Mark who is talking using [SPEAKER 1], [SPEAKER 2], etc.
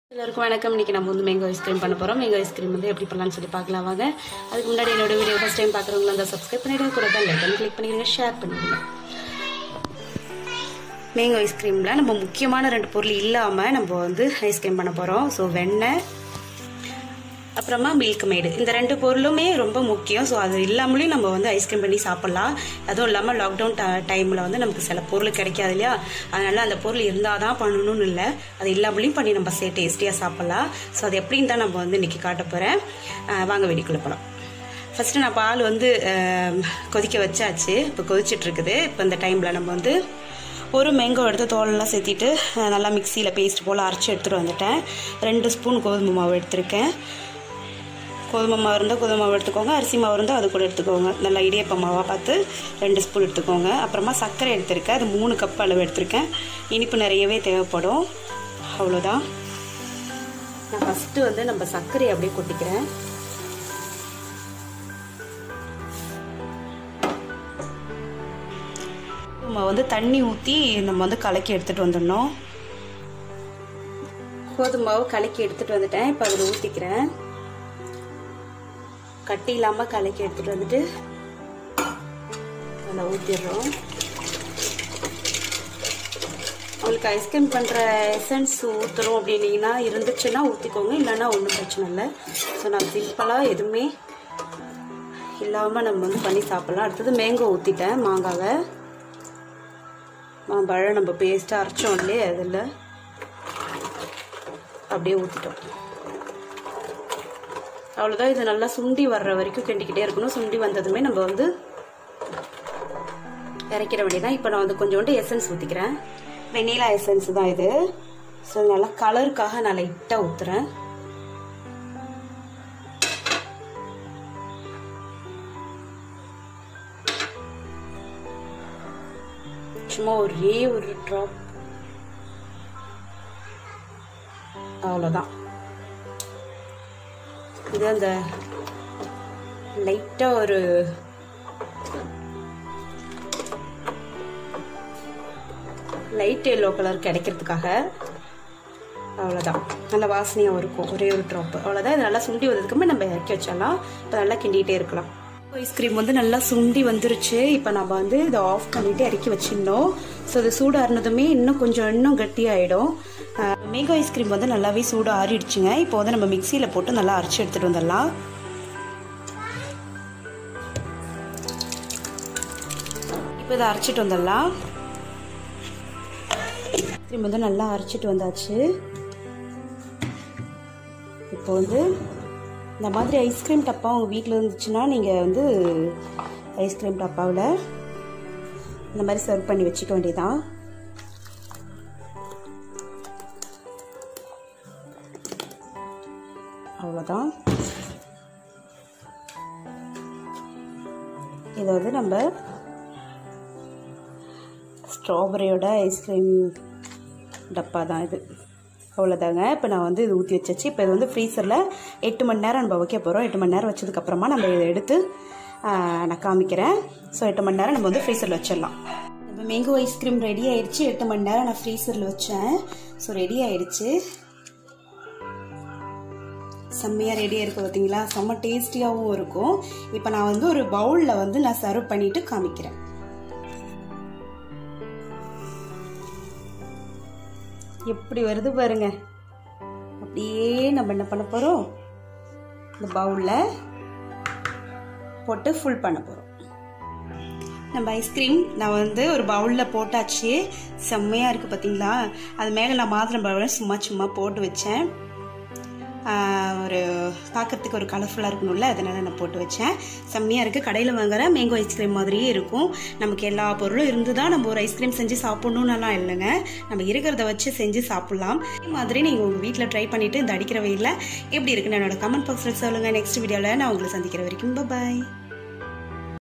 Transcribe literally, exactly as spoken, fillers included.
[SPEAKER 1] எல்லாருக்கும் வணக்கம். இன்னைக்கு நம்ம வந்து மேங்கோ ஐஸ்கிரீம் பண்ண போகிறோம். மேங்கோ ஐஸ்கிரீம் வந்து எப்படி பண்ணலாம்னு சொல்லி பார்க்கலாம் வாங்க. அதுக்கு முன்னாடி என்னோட வீடியோ ஃபஸ்ட் டைம் பார்க்குறவங்க வந்து சப்ஸ்கிரைப் பண்ணிவிடுங்க, கூட தான் லைக் பண்ணி கிளிக் பண்ணிடுங்க, ஷேர் பண்ணிவிடுங்க. மேங்கோ ஐஸ்கிரீமில் நம்ம முக்கியமான ரெண்டு பொருள் இல்லாமல் நம்ம வந்து ஐஸ்கிரீம் பண்ண போகிறோம். ஸோ வெண்ணெய் அப்புறமா மில்க் மேடு, இந்த ரெண்டு பொருளுமே ரொம்ப முக்கியம். ஸோ அது இல்லாமலேயும் நம்ம வந்து ஐஸ்கிரீம் பண்ணி சாப்பிட்லாம். அதுவும் இல்லாமல் லாக்டவுன் டைமில் வந்து நமக்கு சில பொருள் கிடைக்காது இல்லையா, அதனால் அந்த பொருள் இருந்தால் தான் பண்ணணும்னு இல்லை, அது இல்லாமலேயும் பண்ணி நம்ம சே டேஸ்டியாக சாப்பிட்லாம். ஸோ அது எப்படின்னு தான் நம்ம வந்து இன்றைக்கி காட்ட போகிறேன். வாங்க வெடிக்குள்ள போகலாம். ஃபஸ்ட்டு நான் பால் வந்து கொதிக்க வச்சாச்சு, இப்போ கொதிச்சிட்ருக்குது. இப்போ இந்த டைமில் நம்ம வந்து ஒரு மேங்கோ எடுத்து தோலெல்லாம் சேர்த்திட்டு நல்லா மிக்சியில் பேஸ்ட் போல் அரைச்சி எடுத்துகிட்டு வந்துட்டேன். ரெண்டு ஸ்பூன் கோதுமை மாவு எடுத்திருக்கேன். கோதுமை மாவு இருந்தால் கோதுமை மாவு எடுத்துக்கோங்க, அரிசி மாவு இருந்தால் அது கூட எடுத்துக்கோங்க. நல்லா இடியப்ப மாவாக பார்த்து ரெண்டு ஸ்பூன் எடுத்துக்கோங்க. அப்புறமா சர்க்கரை எடுத்திருக்கேன், அது மூணு கப் அளவு எடுத்திருக்கேன். இனிப்பு நிறையவே தேவைப்படும். அவ்வளோதான். நான் ஃபஸ்ட்டு வந்து நம்ம சர்க்கரையை அப்படியே கொட்டிக்கிறேன். நம்ம வந்து தண்ணி ஊற்றி நம்ம வந்து கலக்கி எடுத்துகிட்டு வந்துடணும். கோதுமை மாவு கலக்கி எடுத்துகிட்டு வந்துட்டேன். இப்போ அதில் ஊற்றிக்கிறேன். கட்டி இல்லாமல் கலக்கி எடுத்துகிட்டு வந்துட்டு அதில் ஊற்றிடுறோம். உங்களுக்கு ஐஸ்கிரீம் பண்ணுற எசன்ஸ் ஊற்றுறோம் அப்படின்னீங்கன்னா இருந்துச்சுன்னா ஊற்றிக்கோங்க, இல்லைன்னா ஒன்றும் பிரச்சனை இல்லை. ஸோ நான் சிம்பிளாக எதுவுமே இல்லாமல் நம்ம வந்து பண்ணி சாப்பிட்லாம். அடுத்தது மேங்கோ ஊற்றிட்டேன். மாங்காவை மாம்பழம் நம்ம பேஸ்ட்டாக அரைச்சோம் இல்லையே, அதில் அப்படியே ஊற்றிட்டோம். அவ்வளோதான். இது நல்லா சுண்டி வர்ற வரைக்கும் கிண்டிக்கிட்டே இருக்கணும். சுண்டி வந்ததுமே நம்ம வந்து இறக்கிற வேண்டியதான். இப்போ நான் வந்து கொஞ்சோண்டு எசன்ஸ் ஊற்றிக்கிறேன். வெண்ணிலா எசன்ஸ் தான் இது. ஸோ நல்லா கலருக்காக நான் லைட்டாக ஊற்றுறேன். சும்மா ஒரே ஒரு ட்ராப், அவ்வளோதான். இது அந்த லைட்டாக ஒரு லைட் எல்லோ கலர் கிடைக்கிறதுக்காக, அவ்வளோதான். நல்ல வாசனையாக இருக்கும். ஒரே ஒரு ட்ராப்பு, அவ்வளோதான். இது நல்லா சுண்டி வந்ததுக்குமே நம்ம இறக்கி வச்சிடலாம். இப்போ நல்லா கிண்டிகிட்டே இருக்கலாம். ஐஸ்கிரீம் வந்து நல்லா சுண்டி வந்துருச்சு. இப்போ நம்ம வந்து இதை ஆஃப் பண்ணிவிட்டு இறக்கி வச்சிடணும். ஸோ இது சூடாறினதுமே இன்னும் கொஞ்சம் இன்னும் கட்டியாயிடும். மேங்கோ ஐஸ்கிரீம் வந்து நல்லாவே சூடு ஆறிடுச்சுங்க. இப்போ வந்து நம்ம மிக்சியில் போட்டு நல்லா அரைச்சி எடுத்துகிட்டு வந்துடலாம். இப்போ இதை அரைச்சிட்டு வந்துடலாம். ஐஸ்கிரீம் வந்து நல்லா அரைச்சிட்டு வந்தாச்சு. இப்போ வந்து இந்த மாதிரி ஐஸ்கிரீம் டப்பா உங்கள் வீட்டில் இருந்துச்சுன்னா நீங்கள் வந்து ஐஸ்கிரீம் டப்பாவில் இந்த மாதிரி சர்வ் பண்ணி வச்சுக்க வேண்டியதான். அவ்வளோதான். இதை வந்து நம்ம ஸ்ட்ராபெரியோட ஐஸ்கிரீம் டப்பா தான் இது. அவ்வளோதாங்க. இப்போ நான் வந்து இது ஊற்றி வச்சாச்சு. இப்போ இது வந்து ஃப்ரீசரில் எட்டு மணி நேரம் நம்ம வைக்க போகிறோம். எட்டு மணி நேரம் வச்சதுக்கப்புறமா நம்ம இதை எடுத்து நான் காமிக்கிறேன். ஸோ எட்டு மணி நேரம் நம்ம வந்து ஃப்ரீசரில் வச்சிடலாம். நம்ம மேங்கோ ஐஸ்கிரீம் ரெடி ஆயிடுச்சு. எட்டு மணி நேரம் நான் ஃப்ரீசரில் வச்சேன். ஸோ ரெடி ஆயிடுச்சு. செம்மையாக ரெடியாக இருக்குது பார்த்தீங்களா? செம்ம டேஸ்டியாகவும் இருக்கும். இப்போ நான் வந்து ஒரு பவுலில் வந்து நான் சர்வ் பண்ணிவிட்டு காமிக்கிறேன். எப்படி வருது பாருங்க. அப்படியே நம்ம என்ன பண்ண போகிறோம், இந்த பவுலில் போட்டு ஃபுல் பண்ண போகிறோம். நம்ம ஐஸ்கிரீம் நான் வந்து ஒரு பவுலில் போட்டாச்சு. செம்மையாக இருக்குது பார்த்தீங்களா? அது மேலே நான் மாதுளம் பழம் சும்மா சும்மா போட்டு வச்சேன். ஒரு பார்க்கறதுக்கு ஒரு கலர்ஃபுல்லாக இருக்கணும்ல, அதனால் நான் போட்டு வச்சேன். செம்மையாக இருக்குது. கடையில் வாங்குற மேங்கோ ஐஸ்கிரீம் மாதிரியே இருக்கும். நமக்கு எல்லா பொருளும் இருந்து தான் நம்ம ஒரு ஐஸ்கிரீம் செஞ்சு சாப்பிட்ணுன்னெல்லாம் இல்லைங்க. நம்ம இருக்கிறத வச்சு செஞ்சு சாப்பிட்லாம். இதே மாதிரி நீங்கள் உங்கள் வீட்டில் ட்ரை பண்ணிவிட்டு இந்த அடிக்கிற வெயிலில் எப்படி இருக்குன்னு என்னோட கமெண்ட் பாக்ஸில் சொல்லுங்கள். நெக்ஸ்ட் வீடியோவில் நான் உங்களை சந்திக்கிற வரைக்கும் பாய்.